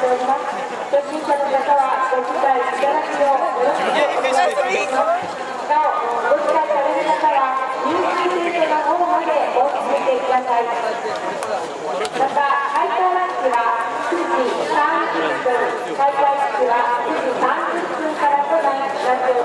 おります。初心者の方はご理解いただくようよろしくお願いします。なお、ご理解される方は入水ゲートの方までお進めてください。また、開校ランチは9時30分、開会式は9時30分からとなっております。